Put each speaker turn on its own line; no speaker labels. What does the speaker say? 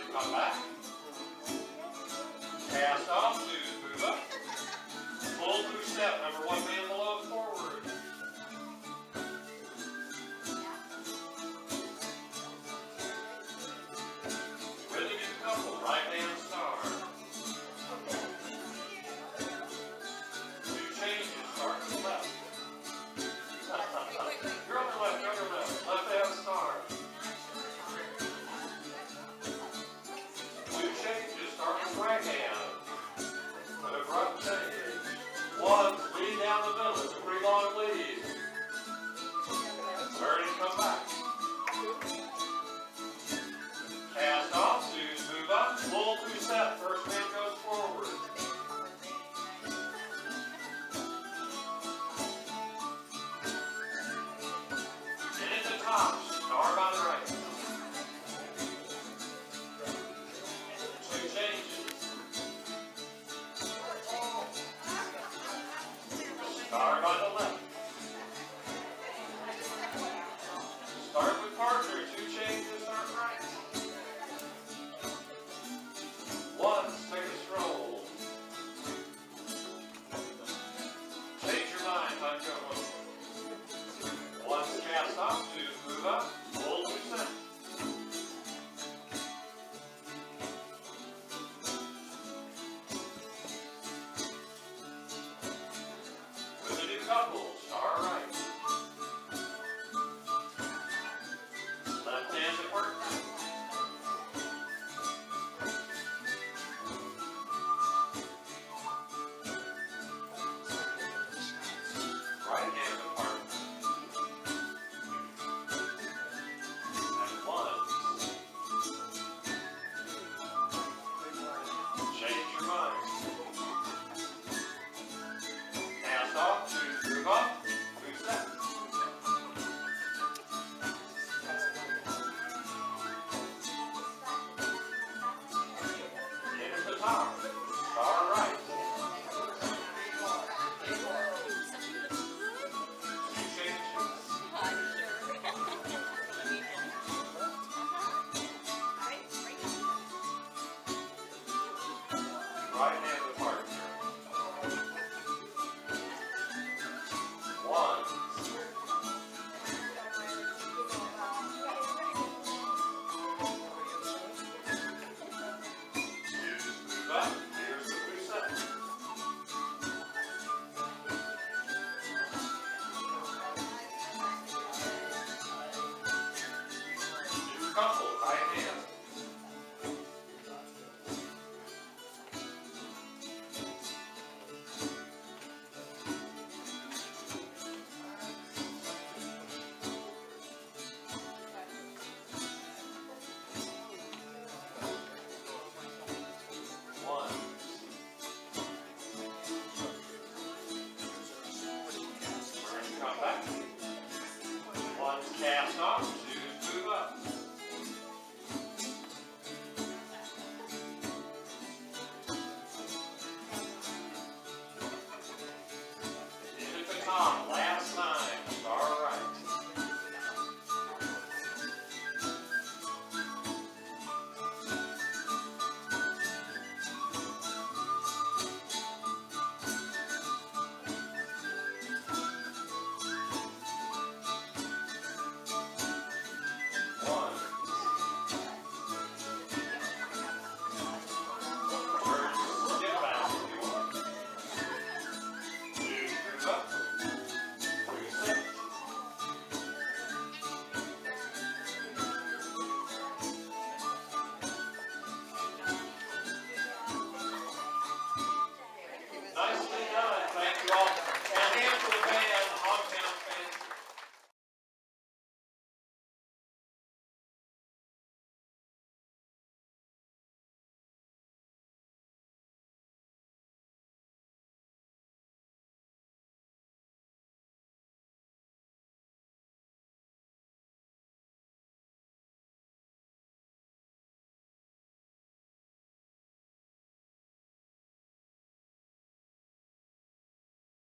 come back. Cast off, twos, move up. Pull through step, number one man below forward. With a new couple, right hand star. Two changes, start to the left. You're on your left, you're on your left. Left hand star. Two changes, start with right hand. With a front change. One, lead down the middle. It's a pretty long lead. Turn and come back. Cast off, twos, move up. Pull through step. First man goes forward. In at the top, star by the right. Two changes. Star by the left. Start with partner. Two changes, start right. One, take a stroll. Change your mind, time to go home. One's cast off, twos, move up, pull to center. With a new couple.